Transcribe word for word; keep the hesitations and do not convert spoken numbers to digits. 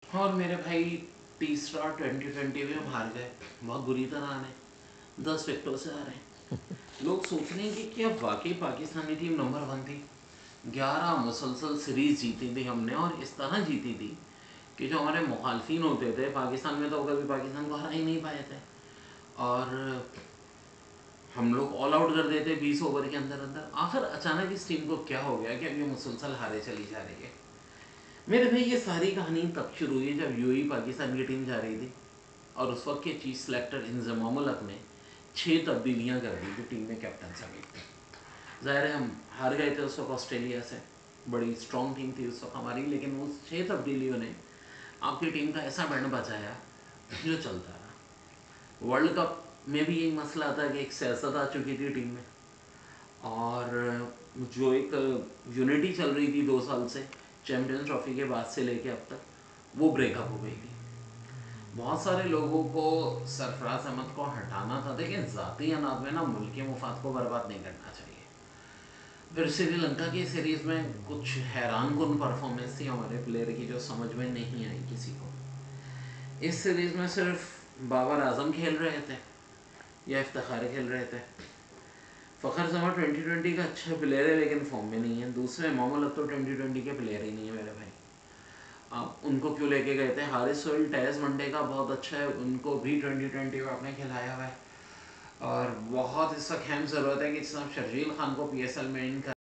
और मेरे भाई तीसरा ट्वेंटी ट्वेंटी में हम हार गए, बहुत बुरी तरह हारे, दस विकेटों से हारे। लोग सोच रहे हैं कि क्या वाकई पाकिस्तानी टीम नंबर वन थी। ग्यारह मुसलसल सीरीज जीती थी हमने, और इस तरह जीती थी कि जो हमारे मुखालफिन होते थे पाकिस्तान में तो कभी पाकिस्तान को हरा ही नहीं पाए थे। और हम लोग ऑल आउट कर देते बीस ओवर के अंदर अंदर। आखिर अचानक इस टीम को क्या हो गया कि अब ये मुसलसल हारे चली जा रही है। मेरे भाई ये सारी कहानी तब शुरू हुई जब यूएई पाकिस्तान की टीम जा रही थी, और उस वक्त के चीफ सेलेक्टर इंजमामुल हक ने छः तब्दीलियाँ कर दी थी टीम में, कैप्टन समेत। ज़ाहिर है हम हार गए थे उस वक्त ऑस्ट्रेलिया से, बड़ी स्ट्रॉन्ग टीम थी उस वक्त हमारी, लेकिन उस छः तब्दीलियों ने आपकी टीम का ऐसा बैंड बचाया जो चलता रहा। वर्ल्ड कप में भी यही मसला था कि एक सियासत आ चुकी थी टीम में, और जो एक यूनिटी चल रही थी दो साल से चैम्पियंस ट्रॉफी के बाद से लेके अब तक, वो ब्रेकअप हो गई थी। बहुत सारे लोगों को सरफराज अहमद को हटाना था, लेकिन ज़ाती अनाज में ना मुल्क के मुफाद को बर्बाद नहीं करना चाहिए। फिर श्रीलंका की सीरीज़ में कुछ हैरान कुन परफॉर्मेंस थी हमारे प्लेयर की जो समझ में नहीं आई किसी को। इस सीरीज़ में सिर्फ बाबर आजम खेल रहे थे या इफ्तिखार खेल रहे थे। फ़खर जमान ट्वेंटी ट्वेंटी का अच्छा प्लेयर है लेकिन फॉर्म में नहीं है। दूसरे मोहम्मद अब तो ट्वेंटी ट्वेंटी के प्लेयर ही नहीं है मेरे भाई। आप उनको क्यों लेके गए थे? हारिस सोहेल टेस्ट वनडे का बहुत अच्छा है, उनको भी ट्वेंटी ट्वेंटी में आपने खिलाया हुआ है। और बहुत इस वक्त अहम ज़रूरत है कि जिस शर्जील खान को पी एस एल में इन